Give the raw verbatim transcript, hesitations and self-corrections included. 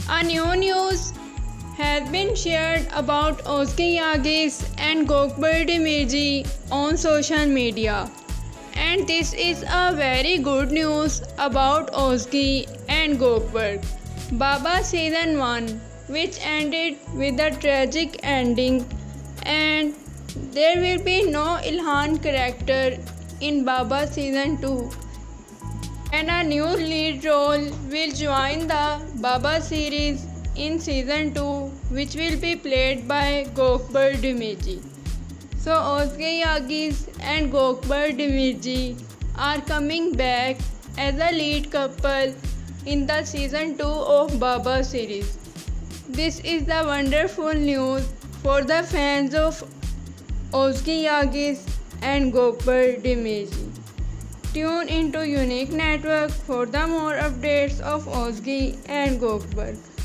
A new news has been shared about Ozgi Yagis and Gokbert Demirji on social media. And this is a very good news about Ozgi and Gokbert. Baba Season one, which ended with a tragic ending, and there will be no Ilhan character in Baba Season two. And a new lead role will join the Baba series in Season two, which will be played by Gokbert Demirji. So Ozgi Yagis and Gokbert Demirji are coming back as a lead couple in the Season two of Baba series. This is the wonderful news for the fans of Ozgi Yagis and Gokbert Demirji. Tune into Unique Network for the more updates of Ozgi and Gokbert.